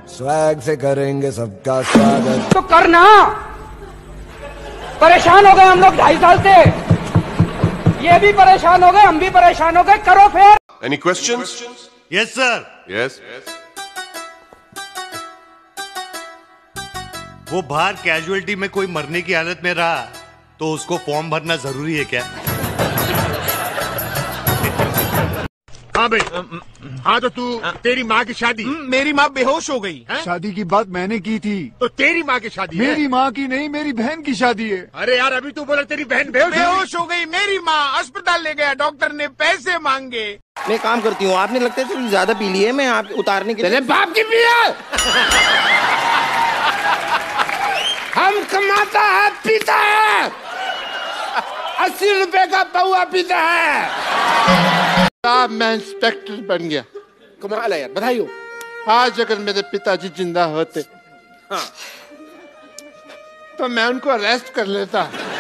Swag से करेंगे सबका स्वागत। तो करना, परेशान हो गए हम लोग 2.5 साल से, ये भी परेशान हो गए, हम भी परेशान हो गए, करो फिर। Any questions? Yes sir. Yes. वो बाहर कैजुअलिटी में कोई मरने की हालत में रहा तो उसको फॉर्म भरना जरूरी है क्या? हाँ भाई, हाँ तो तू तेरी माँ की शादी, मेरी माँ बेहोश हो गई है? शादी की बात मैंने की थी तो तेरी माँ की शादी मेरी माँ की नहीं, मेरी बहन की शादी है। अरे यार अभी तू बोला तेरी बहन बेहोश हो गई, मेरी माँ अस्पताल ले गया, डॉक्टर ने पैसे मांगे। मैं काम करती हूँ, आपने लगता है थोड़ी ज्यादा पी ली है, मैं आप उतारने के लिए। बाप की पिया हम कमाता है पीता है, 80 रुपए का पौआ पीता है। मैं इंस्पेक्टर बन गया। कमाल है यार, बधाई हो। आज अगर मेरे पिताजी जिंदा होते हाँ। तो मैं उनको अरेस्ट कर लेता।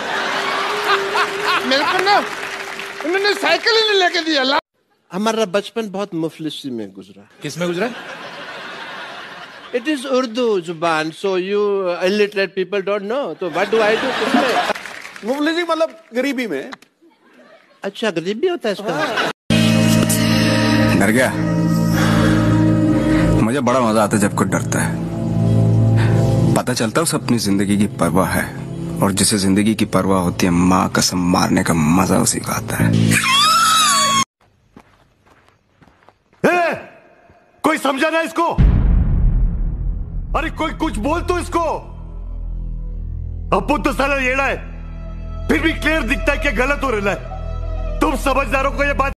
मेरे को ना उन्होंने साइकिल ही नहीं लेके दिया। हमारा बचपन बहुत मुफलिसी में गुजरा। किस में गुजरा? इट इज उर्दू जुबान, so you illiterate people don't know, तो व्हाट डू आई डू? मुफलिसी मतलब गरीबी में। अच्छा, गरीबी होता है इसका। डर गया? मुझे बड़ा मजा आता है जब कोई डरता है। पता चलता है उसे अपनी जिंदगी की परवाह है, और जिसे जिंदगी की परवाह होती है माँ कसम मारने का मजा उसी का आता है। कोई समझा ना इसको? अरे कोई कुछ बोल तो इसको। अप्पू तो साला येड़ा है, फिर भी क्लियर दिखता है कि गलत हो रहा है। तुम समझदारों को ये बात